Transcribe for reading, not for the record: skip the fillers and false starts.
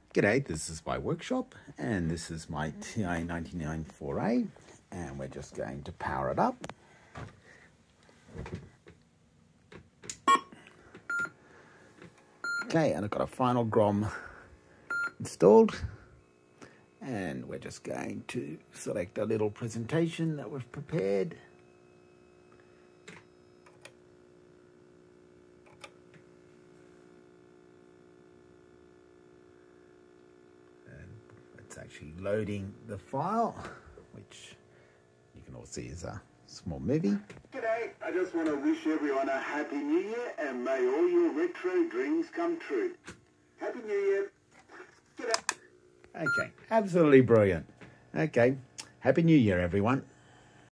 G'day, this is my workshop and this is my TI-99-4A and we're just going to power it up. Okay, and I've got a final GROM installed and we're just going to select a little presentation that we've prepared. It's actually loading the file, which you can all see is a small movie. G'day, I just want to wish everyone a Happy New Year and may all your retro dreams come true. Happy New Year. G'day. Okay, absolutely brilliant. Okay, Happy New Year, everyone.